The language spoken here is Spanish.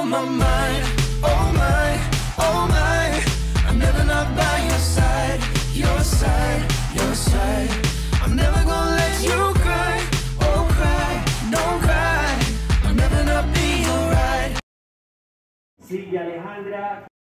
on my mind. Oh my, oh my, I'm never not by your side, your side, your side. I'm never gonna let you cry, oh cry, don't cry. I'm never not be alright. Silvia Alejandra.